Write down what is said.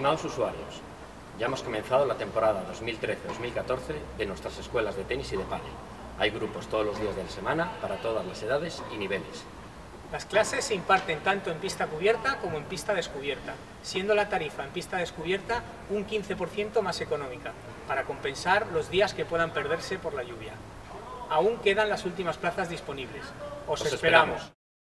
Estimados usuarios, ya hemos comenzado la temporada 2013-2014 de nuestras escuelas de tenis y de pádel. Hay grupos todos los días de la semana para todas las edades y niveles. Las clases se imparten tanto en pista cubierta como en pista descubierta, siendo la tarifa en pista descubierta un 15% más económica, para compensar los días que puedan perderse por la lluvia. Aún quedan las últimas plazas disponibles. Os esperamos.